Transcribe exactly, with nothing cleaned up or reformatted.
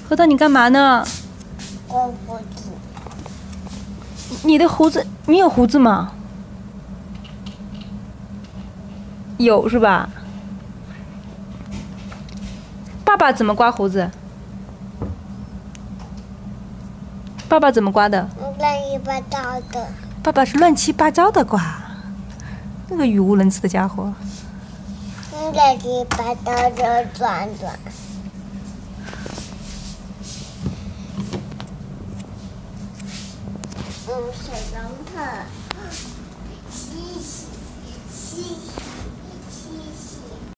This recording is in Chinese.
核桃，你干嘛呢？ 刮胡子。 你的胡子，你有胡子吗？有是吧？爸爸怎么刮胡子？爸爸怎么刮的？ 乱七八糟的。 爸爸是乱七八糟的刮，那个语无伦次的家伙。 乱七八糟的转转。嗯，小羊看。